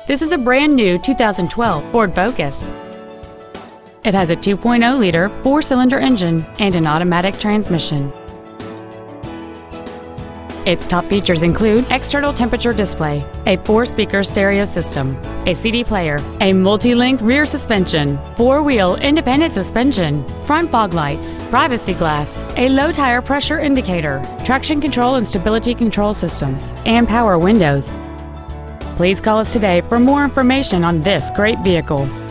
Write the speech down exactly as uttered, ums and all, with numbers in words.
This is a brand new two thousand twelve Ford Focus. It has a two point oh liter four-cylinder engine and an automatic transmission. Its top features include external temperature display, a four-speaker stereo system, a C D player, a multi-link rear suspension, four-wheel independent suspension, front fog lights, privacy glass, a low tire pressure indicator, traction control and stability control systems, and power windows. Please call us today for more information on this great vehicle.